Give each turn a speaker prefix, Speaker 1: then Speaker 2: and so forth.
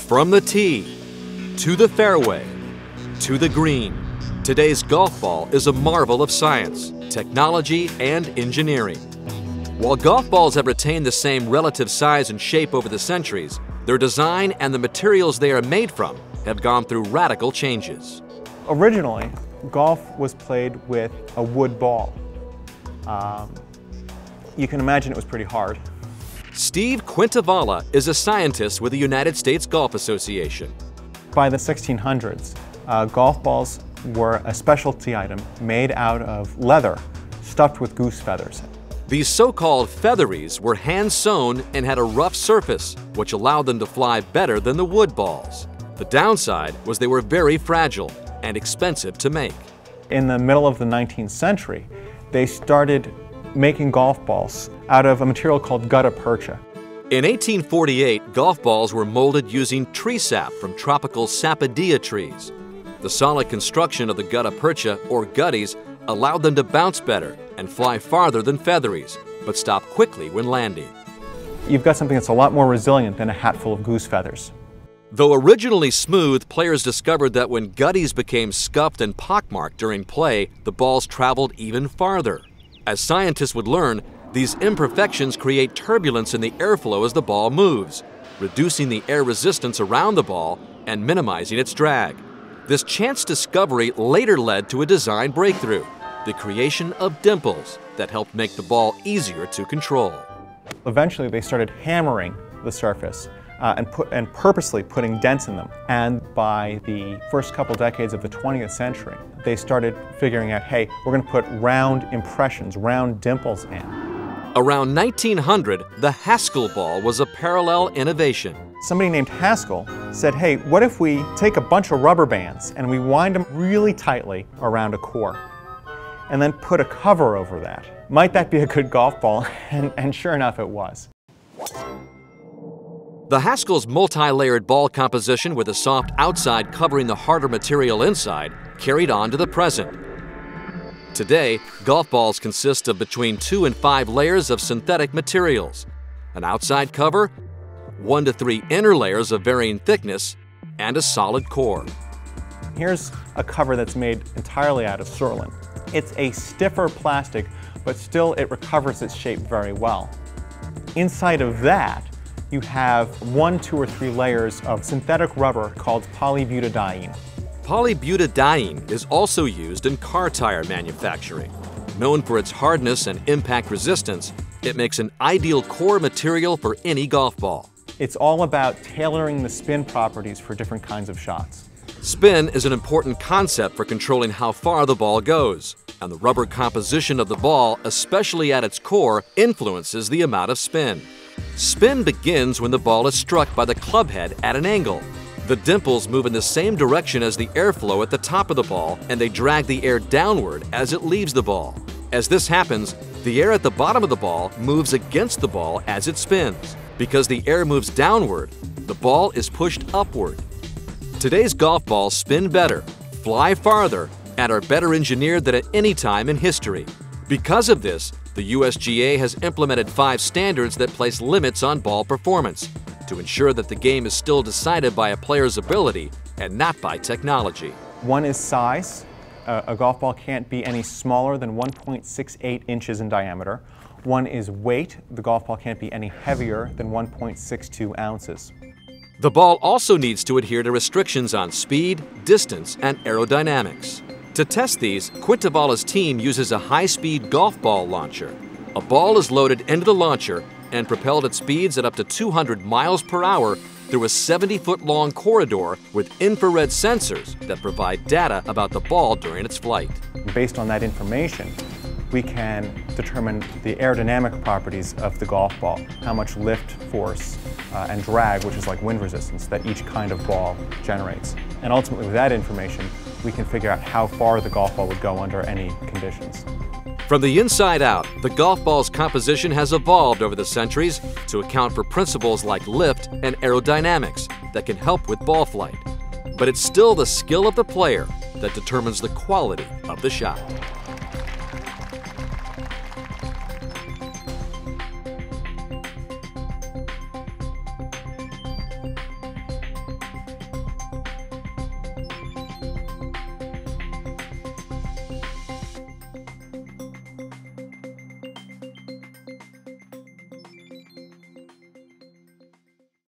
Speaker 1: From the tee, to the fairway, to the green, today's golf ball is a marvel of science, technology, and engineering. While golf balls have retained the same relative size and shape over the centuries, their design and the materials they are made from have gone through radical changes.
Speaker 2: Originally, golf was played with a wood ball. You can imagine it was pretty hard.
Speaker 1: Steve Quintavala is a scientist with the United States Golf Association.
Speaker 2: By the 1600s, golf balls were a specialty item made out of leather stuffed with goose feathers.
Speaker 1: These so-called featheries were hand-sewn and had a rough surface, which allowed them to fly better than the wood balls. The downside was they were very fragile and expensive to make.
Speaker 2: In the middle of the 19th century, they started making golf balls out of a material called gutta percha.
Speaker 1: In 1848, golf balls were molded using tree sap from tropical sapodilla trees. The solid construction of the gutta percha, or gutties, allowed them to bounce better and fly farther than featheries, but stop quickly when landing.
Speaker 2: You've got something that's a lot more resilient than a hat full of goose feathers.
Speaker 1: Though originally smooth, players discovered that when gutties became scuffed and pockmarked during play, the balls traveled even farther. As scientists would learn, these imperfections create turbulence in the airflow as the ball moves, reducing the air resistance around the ball and minimizing its drag. This chance discovery later led to a design breakthrough, the creation of dimples that helped make the ball easier to control.
Speaker 2: Eventually, they started hammering the surface and purposely putting dents in them. And by the first couple decades of the 20th century, they started figuring out, hey, we're going to put round impressions, round dimples in.
Speaker 1: Around 1900, the Haskell ball was a parallel innovation.
Speaker 2: Somebody named Haskell said, hey, what if we take a bunch of rubber bands and we wind them really tightly around a core and then put a cover over that? Might that be a good golf ball? And sure enough, it was.
Speaker 1: The Haskell's multi-layered ball composition with a soft outside covering the harder material inside carried on to the present. Today, golf balls consist of between 2 and 5 layers of synthetic materials, an outside cover, 1 to 3 inner layers of varying thickness, and a solid core.
Speaker 2: Here's a cover that's made entirely out of Surlyn. It's a stiffer plastic, but still it recovers its shape very well. Inside of that, you have 1, 2, or 3 layers of synthetic rubber called polybutadiene.
Speaker 1: Polybutadiene is also used in car tire manufacturing. Known for its hardness and impact resistance, it makes an ideal core material for any golf ball.
Speaker 2: It's all about tailoring the spin properties for different kinds of shots.
Speaker 1: Spin is an important concept for controlling how far the ball goes, and the rubber composition of the ball, especially at its core, influences the amount of spin. Spin begins when the ball is struck by the club head at an angle. The dimples move in the same direction as the airflow at the top of the ball, and they drag the air downward as it leaves the ball. As this happens, the air at the bottom of the ball moves against the ball as it spins. Because the air moves downward, the ball is pushed upward. Today's golf balls spin better, fly farther, and are better engineered than at any time in history. Because of this, the USGA has implemented 5 standards that place limits on ball performance to ensure that the game is still decided by a player's ability and not by technology.
Speaker 2: One is size. A golf ball can't be any smaller than 1.68 inches in diameter. One is weight. The golf ball can't be any heavier than 1.62 ounces.
Speaker 1: The ball also needs to adhere to restrictions on speed, distance, and aerodynamics. To test these, Quintavala's team uses a high-speed golf ball launcher. A ball is loaded into the launcher and propelled at speeds at up to 200 miles per hour through a 70-foot-long corridor with infrared sensors that provide data about the ball during its flight.
Speaker 2: Based on that information, we can determine the aerodynamic properties of the golf ball, how much lift, force, and drag, which is like wind resistance, that each kind of ball generates. And ultimately, with that information, we can figure out how far the golf ball would go under any conditions.
Speaker 1: From the inside out, the golf ball's composition has evolved over the centuries to account for principles like lift and aerodynamics that can help with ball flight. But it's still the skill of the player that determines the quality of the shot.